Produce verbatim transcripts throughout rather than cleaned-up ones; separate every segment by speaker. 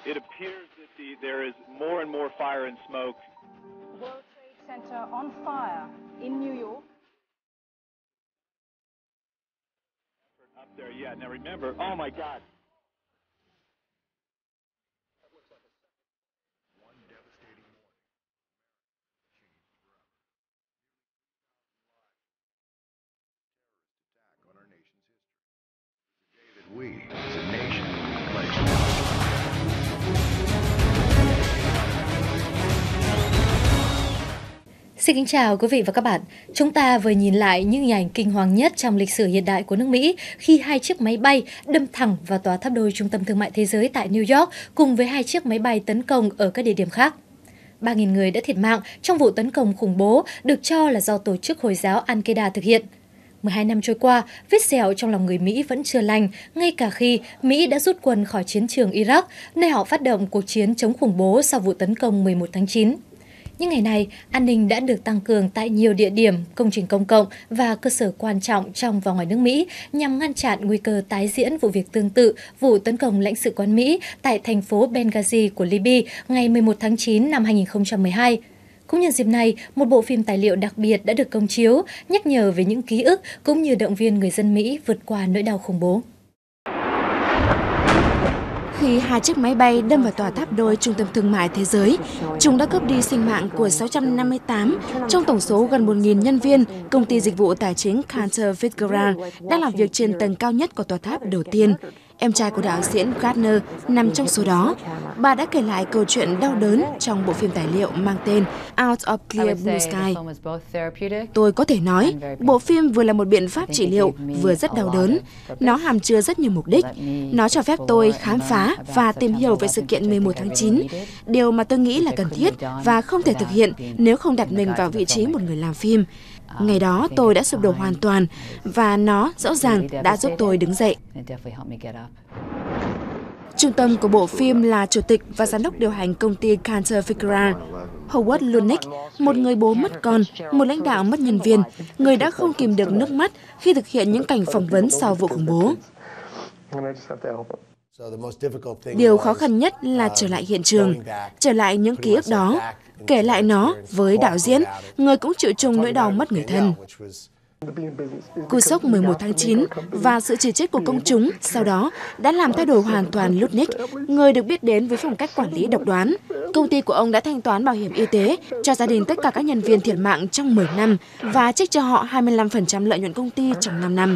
Speaker 1: It appears that the, there is more and more fire and smoke.
Speaker 2: World Trade Center on fire in New York.
Speaker 1: Up there, yeah. Now remember, oh my God.
Speaker 3: That looks like a second. One devastating morning. America changed forever. Nearly three thousand lives. Terrorist attack on our nation's history. It's a day that we, as a nation, pledge to.
Speaker 4: Xin kính chào quý vị và các bạn. Chúng ta vừa nhìn lại những hình ảnh kinh hoàng nhất trong lịch sử hiện đại của nước Mỹ khi hai chiếc máy bay đâm thẳng vào tòa tháp đôi trung tâm thương mại thế giới tại New York cùng với hai chiếc máy bay tấn công ở các địa điểm khác. ba nghìn người đã thiệt mạng trong vụ tấn công khủng bố được cho là do tổ chức Hồi giáo Al-Qaeda thực hiện. mười hai năm trôi qua, vết sẹo trong lòng người Mỹ vẫn chưa lành, ngay cả khi Mỹ đã rút quân khỏi chiến trường Iraq, nơi họ phát động cuộc chiến chống khủng bố sau vụ tấn công mười một tháng chín. Những ngày này, an ninh đã được tăng cường tại nhiều địa điểm, công trình công cộng và cơ sở quan trọng trong và ngoài nước Mỹ nhằm ngăn chặn nguy cơ tái diễn vụ việc tương tự vụ tấn công lãnh sự quán Mỹ tại thành phố Benghazi của Libya ngày mười một tháng chín năm hai nghìn không trăm mười hai. Cũng nhân dịp này, một bộ phim tài liệu đặc biệt đã được công chiếu, nhắc nhở về những ký ức cũng như động viên người dân Mỹ vượt qua nỗi đau khủng bố.
Speaker 5: Khi hai chiếc máy bay đâm vào tòa tháp đôi trung tâm thương mại thế giới, chúng đã cướp đi sinh mạng của sáu trăm năm mươi tám trong tổng số gần một nghìn nhân viên công ty dịch vụ tài chính Cantor Fitzgerald đang làm việc trên tầng cao nhất của tòa tháp đầu tiên. Em trai của đạo diễn Gardner nằm trong số đó. Bà đã kể lại câu chuyện đau đớn trong bộ phim tài liệu mang tên Out of Clear Blue Sky. Tôi có thể nói, bộ phim vừa là một biện pháp trị liệu, vừa rất đau đớn. Nó hàm chứa rất nhiều mục đích. Nó cho phép tôi khám phá và tìm hiểu về sự kiện mười một tháng chín, điều mà tôi nghĩ là cần thiết và không thể thực hiện nếu không đặt mình vào vị trí một người làm phim. Ngày đó tôi đã sụp đổ hoàn toàn và nó rõ ràng đã giúp tôi đứng dậy. Trung tâm của bộ phim là chủ tịch và giám đốc điều hành công ty Cantor Fitzgerald, Howard Lutnick, một người bố mất con, một lãnh đạo mất nhân viên, người đã không kìm được nước mắt khi thực hiện những cảnh phỏng vấn sau vụ khủng bố. Điều khó khăn nhất là trở lại hiện trường, trở lại những ký ức đó, kể lại nó với đạo diễn, người cũng chịu chung nỗi đau mất người thân. Cú sốc mười một tháng chín và sự chỉ trích của công chúng sau đó đã làm thay đổi hoàn toàn Lutnick, người được biết đến với phong cách quản lý độc đoán. Công ty của ông đã thanh toán bảo hiểm y tế cho gia đình tất cả các nhân viên thiệt mạng trong mười năm và trích cho họ hai mươi lăm phần trăm lợi nhuận công ty trong năm năm.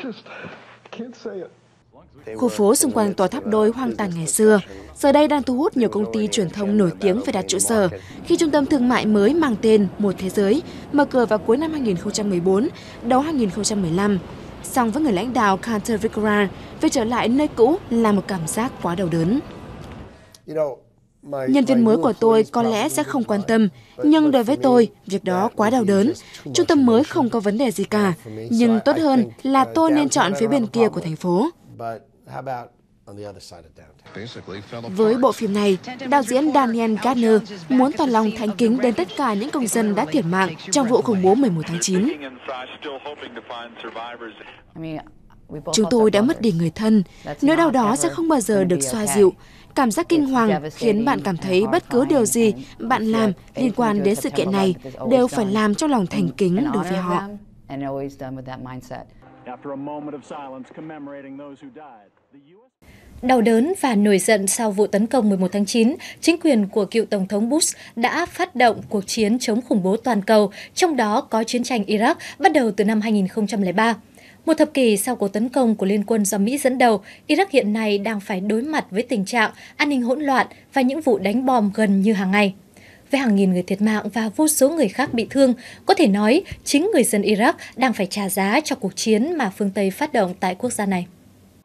Speaker 5: Khu phố xung quanh tòa tháp đôi hoang tàn ngày xưa, giờ đây đang thu hút nhiều công ty truyền thông nổi tiếng phải đặt trụ sở khi trung tâm thương mại mới mang tên Một Thế Giới mở cửa vào cuối năm hai nghìn không trăm mười bốn, đầu hai nghìn không trăm mười lăm. Song với người lãnh đạo Cantor Fitzgerald, việc trở lại nơi cũ là một cảm giác quá đau đớn. Nhân viên mới của tôi có lẽ sẽ không quan tâm, nhưng đối với tôi, việc đó quá đau đớn. Trung tâm mới không có vấn đề gì cả, nhưng tốt hơn là tôi nên chọn phía bên kia của thành phố. Với bộ phim này, đạo diễn Daniel Gardner muốn tỏ lòng thành kính đến tất cả những công dân đã thiệt mạng trong vụ khủng bố mười một tháng chín. Chúng tôi đã mất đi người thân, nỗi đau đó sẽ không bao giờ được xoa dịu. Cảm giác kinh hoàng khiến bạn cảm thấy bất cứ điều gì bạn làm liên quan đến sự kiện này đều phải làm trong lòng thành kính đối với họ.
Speaker 4: Đau đớn và nổi giận sau vụ tấn công mười một tháng chín, chính quyền của cựu Tổng thống Bush đã phát động cuộc chiến chống khủng bố toàn cầu, trong đó có chiến tranh Iraq bắt đầu từ năm hai nghìn không trăm lẻ ba. Một thập kỷ sau cuộc tấn công của Liên quân do Mỹ dẫn đầu, Iraq hiện nay đang phải đối mặt với tình trạng an ninh hỗn loạn và những vụ đánh bom gần như hàng ngày. Với hàng nghìn người thiệt mạng và vô số người khác bị thương, có thể nói chính người dân Iraq đang phải trả giá cho cuộc chiến mà phương Tây phát động tại quốc gia này.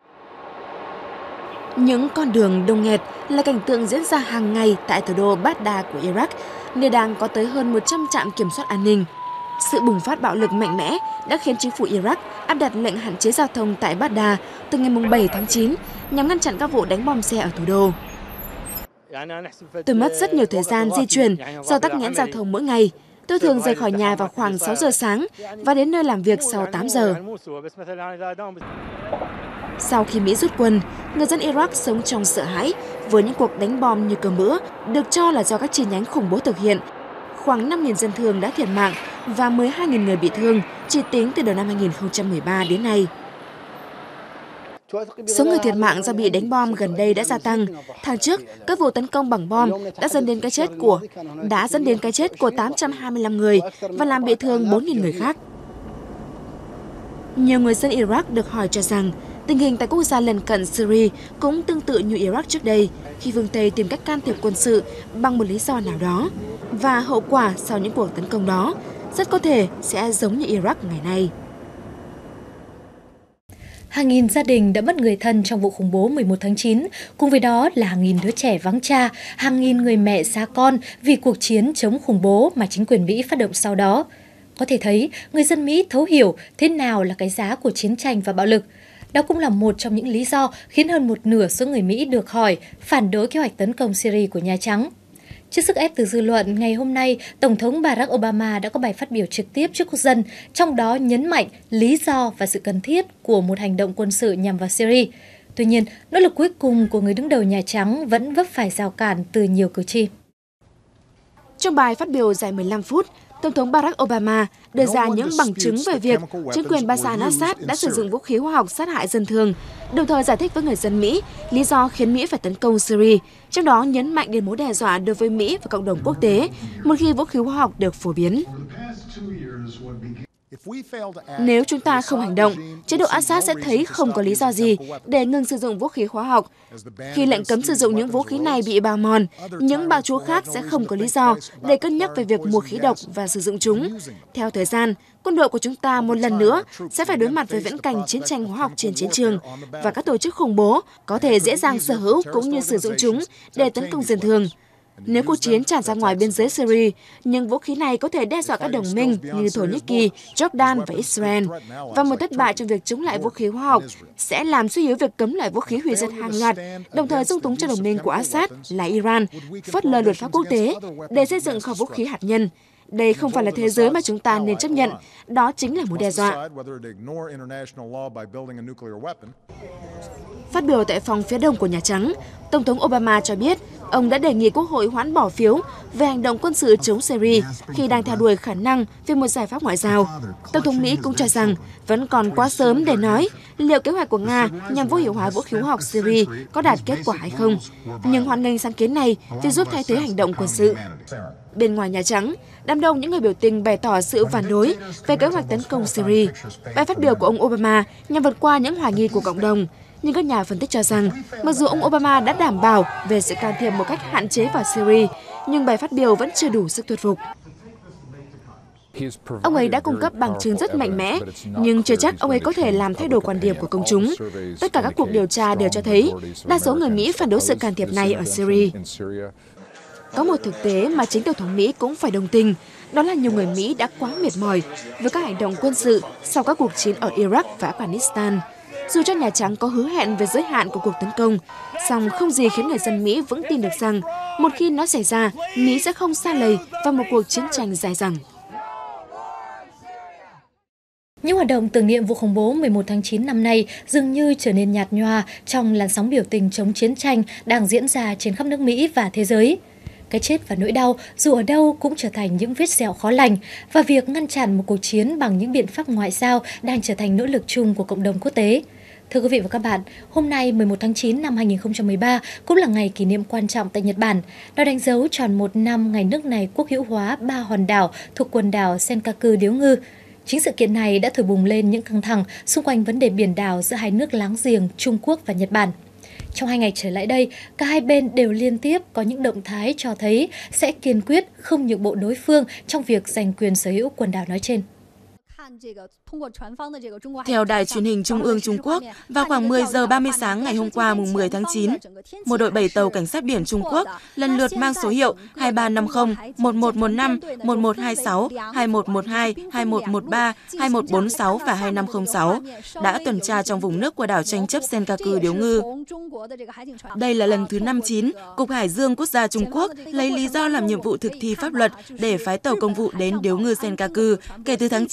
Speaker 5: Những con đường đông nghẹt là cảnh tượng diễn ra hàng ngày tại thủ đô Baghdad của Iraq, nơi đang có tới hơn một trăm trạm kiểm soát an ninh. Sự bùng phát bạo lực mạnh mẽ đã khiến chính phủ Iraq áp đặt lệnh hạn chế giao thông tại Baghdad từ ngày bảy tháng chín nhằm ngăn chặn các vụ đánh bom xe ở thủ đô. Tôi mất rất nhiều thời gian di chuyển do tắc nghẽn giao thông mỗi ngày. Tôi thường rời khỏi nhà vào khoảng sáu giờ sáng và đến nơi làm việc sau tám giờ. Sau khi Mỹ rút quân, người dân Iraq sống trong sợ hãi với những cuộc đánh bom như cơm bữa được cho là do các chi nhánh khủng bố thực hiện. Khoảng năm nghìn dân thường đã thiệt mạng và mười hai nghìn người bị thương chỉ tính từ đầu năm hai nghìn không trăm mười ba đến nay. Số người thiệt mạng do bị đánh bom gần đây đã gia tăng. Tháng trước, các vụ tấn công bằng bom đã dẫn đến cái chết của đã dẫn đến cái chết của tám trăm hai mươi lăm người và làm bị thương bốn nghìn người khác. Nhiều người dân Iraq được hỏi cho rằng tình hình tại quốc gia lân cận Syria cũng tương tự như Iraq trước đây, khi phương Tây tìm cách can thiệp quân sự bằng một lý do nào đó. Và hậu quả sau những cuộc tấn công đó rất có thể sẽ giống như Iraq ngày nay.
Speaker 4: Hàng nghìn gia đình đã mất người thân trong vụ khủng bố mười một tháng chín, cùng với đó là hàng nghìn đứa trẻ vắng cha, hàng nghìn người mẹ xa con vì cuộc chiến chống khủng bố mà chính quyền Mỹ phát động sau đó. Có thể thấy, người dân Mỹ thấu hiểu thế nào là cái giá của chiến tranh và bạo lực. Đó cũng là một trong những lý do khiến hơn một nửa số người Mỹ được hỏi phản đối kế hoạch tấn công Syria của Nhà Trắng. Trước sức ép từ dư luận, ngày hôm nay, Tổng thống Barack Obama đã có bài phát biểu trực tiếp trước quốc dân, trong đó nhấn mạnh lý do và sự cần thiết của một hành động quân sự nhằm vào Syria. Tuy nhiên, nỗ lực cuối cùng của người đứng đầu Nhà Trắng vẫn vấp phải rào cản từ nhiều cử tri.
Speaker 5: Trong bài phát biểu dài mười lăm phút, Tổng thống Barack Obama đưa ra những bằng chứng về việc chính quyền Bashar al-Assad đã sử dụng vũ khí hóa học sát hại dân thường, đồng thời giải thích với người dân Mỹ lý do khiến Mỹ phải tấn công Syria, trong đó nhấn mạnh đến mối đe dọa đối với Mỹ và cộng đồng quốc tế một khi vũ khí hóa học được phổ biến. Nếu chúng ta không hành động, chế độ Assad sẽ thấy không có lý do gì để ngừng sử dụng vũ khí hóa học. Khi lệnh cấm sử dụng những vũ khí này bị bào mòn, những bạo chúa khác sẽ không có lý do để cân nhắc về việc mua khí độc và sử dụng chúng. Theo thời gian, quân đội của chúng ta một lần nữa sẽ phải đối mặt với viễn cảnh chiến tranh hóa học trên chiến trường và các tổ chức khủng bố có thể dễ dàng sở hữu cũng như sử dụng chúng để tấn công dân thường. Nếu cuộc chiến tràn ra ngoài biên giới Syria, những vũ khí này có thể đe dọa các đồng minh như Thổ Nhĩ Kỳ, Jordan và Israel. Và một thất bại trong việc chống lại vũ khí hóa học sẽ làm suy yếu việc cấm loại vũ khí hủy diệt hàng loạt, đồng thời dung túng cho đồng minh của Assad là Iran phớt lờ luật pháp quốc tế để xây dựng kho vũ khí hạt nhân. Đây không phải là thế giới mà chúng ta nên chấp nhận, đó chính là mối đe dọa. Phát biểu tại phòng phía đông của Nhà Trắng, Tổng thống Obama cho biết ông đã đề nghị Quốc hội hoãn bỏ phiếu về hành động quân sự chống Syria khi đang theo đuổi khả năng về một giải pháp ngoại giao. Tổng thống Mỹ cũng cho rằng vẫn còn quá sớm để nói liệu kế hoạch của Nga nhằm vô hiệu hóa vũ khí hóa học Syria có đạt kết quả hay không, nhưng hoan nghênh sáng kiến này vì giúp thay thế hành động quân sự. Bên ngoài Nhà Trắng, đám đông những người biểu tình bày tỏ sự phản đối về kế hoạch tấn công Syria. Bài phát biểu của ông Obama nhằm vượt qua những hoài nghi của cộng đồng. Nhưng các nhà phân tích cho rằng, mặc dù ông Obama đã đảm bảo về sự can thiệp một cách hạn chế vào Syria, nhưng bài phát biểu vẫn chưa đủ sức thuyết phục. Ông ấy đã cung cấp bằng chứng rất mạnh mẽ, nhưng chưa chắc ông ấy có thể làm thay đổi quan điểm của công chúng. Tất cả các cuộc điều tra đều cho thấy, đa số người Mỹ phản đối sự can thiệp này ở Syria. Có một thực tế mà chính Tổng thống Mỹ cũng phải đồng tình, đó là nhiều người Mỹ đã quá mệt mỏi với các hành động quân sự sau các cuộc chiến ở Iraq và Afghanistan. Dù cho Nhà Trắng có hứa hẹn về giới hạn của cuộc tấn công, song không gì khiến người dân Mỹ vững tin được rằng một khi nó xảy ra, Mỹ sẽ không sa lầy vào một cuộc chiến tranh dài dẳng.
Speaker 4: Những hoạt động tưởng niệm vụ khủng bố mười một tháng chín năm nay dường như trở nên nhạt nhòa trong làn sóng biểu tình chống chiến tranh đang diễn ra trên khắp nước Mỹ và thế giới. Cái chết và nỗi đau dù ở đâu cũng trở thành những vết sẹo khó lành, và việc ngăn chặn một cuộc chiến bằng những biện pháp ngoại giao đang trở thành nỗ lực chung của cộng đồng quốc tế. Thưa quý vị và các bạn, hôm nay mười một tháng chín năm hai nghìn không trăm mười ba cũng là ngày kỷ niệm quan trọng tại Nhật Bản. Nó đánh dấu tròn một năm ngày nước này quốc hữu hóa ba hòn đảo thuộc quần đảo Senkaku điếu ngư. Chính sự kiện này đã thổi bùng lên những căng thẳng xung quanh vấn đề biển đảo giữa hai nước láng giềng Trung Quốc và Nhật Bản. Trong hai ngày trở lại đây, cả hai bên đều liên tiếp có những động thái cho thấy sẽ kiên quyết không nhượng bộ đối phương trong việc giành quyền sở hữu quần đảo nói trên.
Speaker 5: Theo Đài truyền hình Trung ương Trung Quốc, vào khoảng mười giờ ba mươi sáng ngày hôm qua mùng mười tháng chín, một đội bảy tàu cảnh sát biển Trung Quốc lần lượt mang số hiệu hai ba năm không, một một một năm, một một hai sáu, hai một một hai, hai một một ba, hai một bốn sáu và hai năm không sáu đã tuần tra trong vùng nước của đảo tranh chấp Senkaku điếu ngư. Đây là lần thứ năm mươi chín, Cục Hải dương Quốc gia Trung Quốc lấy lý do làm nhiệm vụ thực thi pháp luật để phái tàu công vụ đến điếu ngư Senkaku kể từ tháng chín năm hai nghìn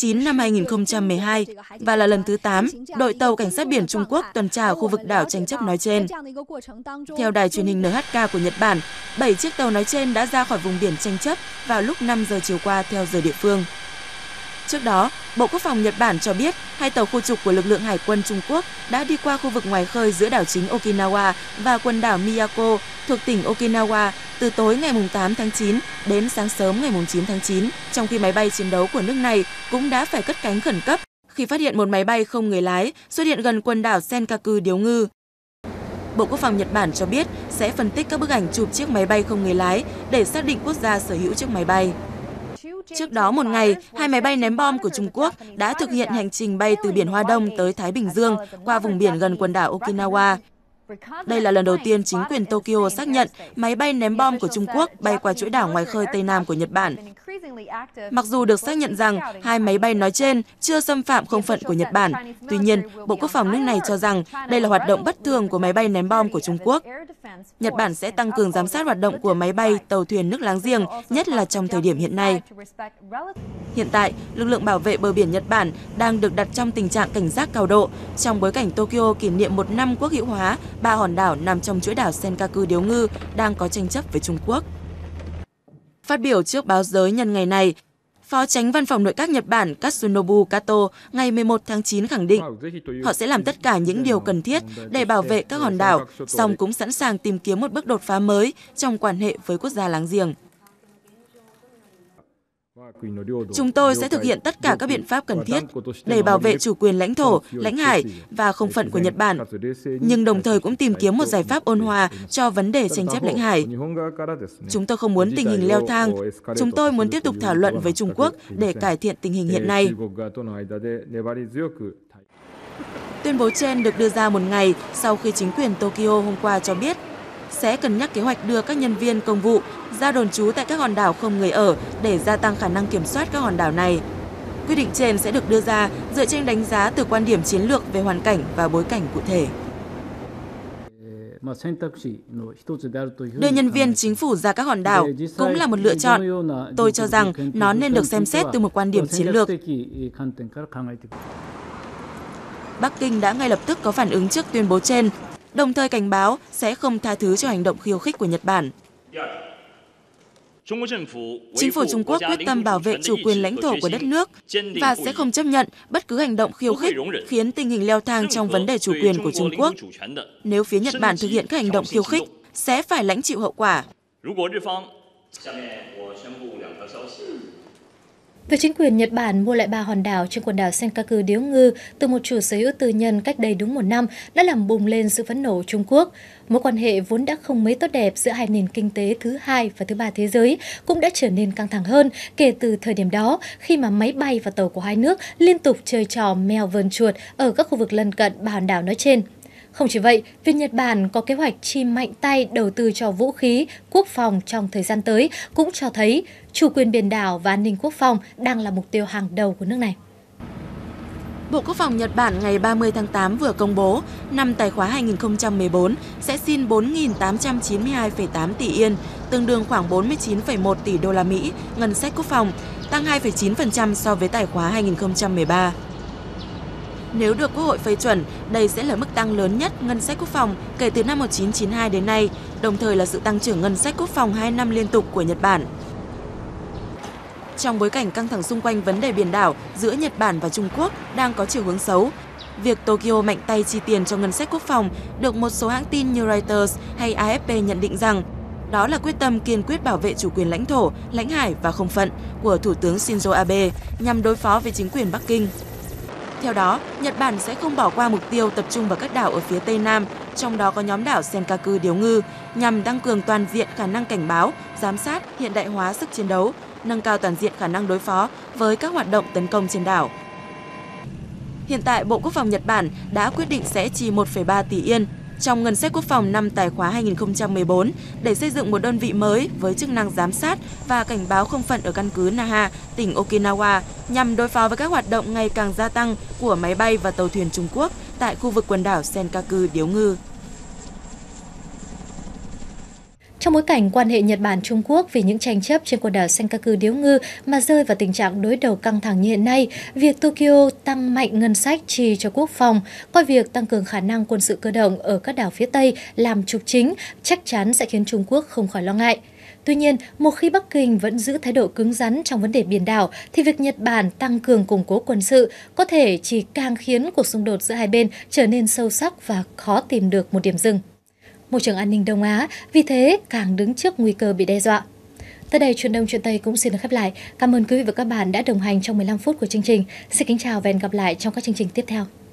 Speaker 5: hai nghìn không trăm mười hai và là lần thứ tám đội tàu cảnh sát biển Trung Quốc tuần tra ở khu vực đảo tranh chấp nói trên. Theo đài truyền hình en hát ca của Nhật Bản, bảy chiếc tàu nói trên đã ra khỏi vùng biển tranh chấp vào lúc năm giờ chiều qua theo giờ địa phương. Trước đó, Bộ Quốc phòng Nhật Bản cho biết hai tàu khu trục của lực lượng Hải quân Trung Quốc đã đi qua khu vực ngoài khơi giữa đảo chính Okinawa và quần đảo Miyako thuộc tỉnh Okinawa từ tối ngày tám tháng chín đến sáng sớm ngày chín tháng chín, trong khi máy bay chiến đấu của nước này cũng đã phải cất cánh khẩn cấp khi phát hiện một máy bay không người lái xuất hiện gần quần đảo Senkaku Điếu Ngư. Bộ Quốc phòng Nhật Bản cho biết sẽ phân tích các bức ảnh chụp chiếc máy bay không người lái để xác định quốc gia sở hữu chiếc máy bay. Trước đó một ngày, hai máy bay ném bom của Trung Quốc đã thực hiện hành trình bay từ biển Hoa Đông tới Thái Bình Dương qua vùng biển gần quần đảo Okinawa. Đây là lần đầu tiên chính quyền Tokyo xác nhận máy bay ném bom của Trung Quốc bay qua chuỗi đảo ngoài khơi Tây Nam của Nhật Bản. Mặc dù được xác nhận rằng hai máy bay nói trên chưa xâm phạm không phận của Nhật Bản, tuy nhiên, Bộ Quốc phòng nước này cho rằng đây là hoạt động bất thường của máy bay ném bom của Trung Quốc. Nhật Bản sẽ tăng cường giám sát hoạt động của máy bay, tàu thuyền nước láng giềng, nhất là trong thời điểm hiện nay. Hiện tại, lực lượng bảo vệ bờ biển Nhật Bản đang được đặt trong tình trạng cảnh giác cao độ trong bối cảnh Tokyo kỷ niệm một năm quốc hữu hóa ba hòn đảo nằm trong chuỗi đảo Senkaku Điếu Ngư đang có tranh chấp với Trung Quốc. Phát biểu trước báo giới nhân ngày này, Phó Chánh Văn phòng Nội các Nhật Bản Katsunobu Kato ngày mười một tháng chín khẳng định họ sẽ làm tất cả những điều cần thiết để bảo vệ các hòn đảo, song cũng sẵn sàng tìm kiếm một bước đột phá mới trong quan hệ với quốc gia láng giềng. Chúng tôi sẽ thực hiện tất cả các biện pháp cần thiết để bảo vệ chủ quyền lãnh thổ, lãnh hải và không phận của Nhật Bản, nhưng đồng thời cũng tìm kiếm một giải pháp ôn hòa cho vấn đề tranh chấp lãnh hải. Chúng tôi không muốn tình hình leo thang. Chúng tôi muốn tiếp tục thảo luận với Trung Quốc để cải thiện tình hình hiện nay. Tuyên bố trên được đưa ra một ngày sau khi chính quyền Tokyo hôm qua cho biết sẽ cân nhắc kế hoạch đưa các nhân viên công vụ ra đồn trú tại các hòn đảo không người ở để gia tăng khả năng kiểm soát các hòn đảo này. Quyết định trên sẽ được đưa ra dựa trên đánh giá từ quan điểm chiến lược về hoàn cảnh và bối cảnh cụ thể. Đưa nhân viên chính phủ ra các hòn đảo cũng là một lựa chọn. Tôi cho rằng nó nên được xem xét từ một quan điểm chiến lược. Bắc Kinh đã ngay lập tức có phản ứng trước tuyên bố trên, đồng thời cảnh báo sẽ không tha thứ cho hành động khiêu khích của Nhật Bản. Chính phủ Trung Quốc quyết tâm bảo vệ chủ quyền lãnh thổ của đất nước và sẽ không chấp nhận bất cứ hành động khiêu khích khiến tình hình leo thang trong vấn đề chủ quyền của Trung Quốc. Nếu phía Nhật Bản thực hiện các hành động khiêu khích, sẽ phải lãnh chịu hậu quả.
Speaker 4: Việc chính quyền Nhật Bản mua lại ba hòn đảo trên quần đảo Senkaku Điếu Ngư từ một chủ sở hữu tư nhân cách đây đúng một năm đã làm bùng lên sự phẫn nộ Trung Quốc. Mối quan hệ vốn đã không mấy tốt đẹp giữa hai nền kinh tế thứ hai và thứ ba thế giới cũng đã trở nên căng thẳng hơn kể từ thời điểm đó khi mà máy bay và tàu của hai nước liên tục chơi trò mèo vờn chuột ở các khu vực lân cận ba hòn đảo nói trên. Không chỉ vậy, việc Nhật Bản có kế hoạch chi mạnh tay đầu tư cho vũ khí, quốc phòng trong thời gian tới cũng cho thấy chủ quyền biển đảo và an ninh quốc phòng đang là mục tiêu hàng đầu của nước này.
Speaker 5: Bộ Quốc phòng Nhật Bản ngày ba mươi tháng tám vừa công bố năm tài khóa hai nghìn không trăm mười bốn sẽ xin bốn nghìn tám trăm chín mươi hai phẩy tám tỷ yên, tương đương khoảng bốn mươi chín phẩy một tỷ đô la Mỹ ngân sách quốc phòng, tăng hai phẩy chín phần trăm so với tài khóa hai nghìn không trăm mười ba. Nếu được Quốc hội phê chuẩn, đây sẽ là mức tăng lớn nhất ngân sách quốc phòng kể từ năm một nghìn chín trăm chín mươi hai đến nay, đồng thời là sự tăng trưởng ngân sách quốc phòng hai năm liên tục của Nhật Bản. Trong bối cảnh căng thẳng xung quanh vấn đề biển đảo giữa Nhật Bản và Trung Quốc đang có chiều hướng xấu, việc Tokyo mạnh tay chi tiền cho ngân sách quốc phòng được một số hãng tin như Reuters hay a ép pê nhận định rằng đó là quyết tâm kiên quyết bảo vệ chủ quyền lãnh thổ, lãnh hải và không phận của Thủ tướng Shinzo Abe nhằm đối phó với chính quyền Bắc Kinh. Theo đó, Nhật Bản sẽ không bỏ qua mục tiêu tập trung vào các đảo ở phía Tây Nam, trong đó có nhóm đảo Senkaku Điếu Ngư, nhằm tăng cường toàn diện khả năng cảnh báo, giám sát, hiện đại hóa sức chiến đấu, nâng cao toàn diện khả năng đối phó với các hoạt động tấn công trên đảo. Hiện tại, Bộ Quốc phòng Nhật Bản đã quyết định sẽ chi một phẩy ba tỷ yên trong ngân sách quốc phòng năm tài khóa hai nghìn không trăm mười bốn để xây dựng một đơn vị mới với chức năng giám sát và cảnh báo không phận ở căn cứ Naha, tỉnh Okinawa, nhằm đối phó với các hoạt động ngày càng gia tăng của máy bay và tàu thuyền Trung Quốc tại khu vực quần đảo Senkaku Điếu Ngư.
Speaker 4: Trong bối cảnh quan hệ Nhật Bản-Trung Quốc vì những tranh chấp trên quần đảo Senkaku điếu ngư mà rơi vào tình trạng đối đầu căng thẳng như hiện nay, việc Tokyo tăng mạnh ngân sách chi cho quốc phòng, coi việc tăng cường khả năng quân sự cơ động ở các đảo phía Tây làm trục chính chắc chắn sẽ khiến Trung Quốc không khỏi lo ngại. Tuy nhiên, một khi Bắc Kinh vẫn giữ thái độ cứng rắn trong vấn đề biển đảo, thì việc Nhật Bản tăng cường củng cố quân sự có thể chỉ càng khiến cuộc xung đột giữa hai bên trở nên sâu sắc và khó tìm được một điểm dừng. Môi trường an ninh Đông Á vì thế càng đứng trước nguy cơ bị đe dọa. Tới đây, Truyền Đông Chuyện Tây cũng xin được khép lại. Cảm ơn quý vị và các bạn đã đồng hành trong mười lăm phút của chương trình. Xin kính chào và hẹn gặp lại trong các chương trình tiếp theo.